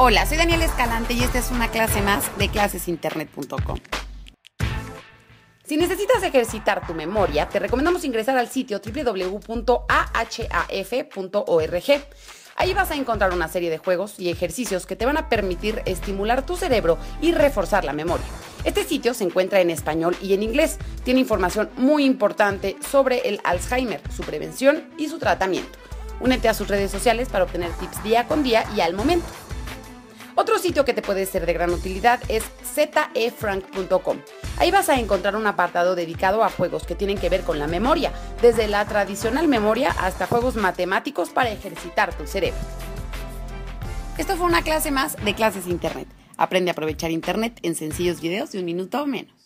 Hola, soy Daniela Escalante y esta es una clase más de clasesinternet.com. Si necesitas ejercitar tu memoria, te recomendamos ingresar al sitio www.ahaf.org. Ahí vas a encontrar una serie de juegos y ejercicios que te van a permitir estimular tu cerebro y reforzar la memoria. Este sitio se encuentra en español y en inglés. Tiene información muy importante sobre el Alzheimer, su prevención y su tratamiento. Únete a sus redes sociales para obtener tips día con día y al momento. Otro sitio que te puede ser de gran utilidad es zefrank.com. Ahí vas a encontrar un apartado dedicado a juegos que tienen que ver con la memoria, desde la tradicional memoria hasta juegos matemáticos para ejercitar tu cerebro. Esto fue una clase más de Clases Internet. Aprende a aprovechar Internet en sencillos videos de 1 minuto o menos.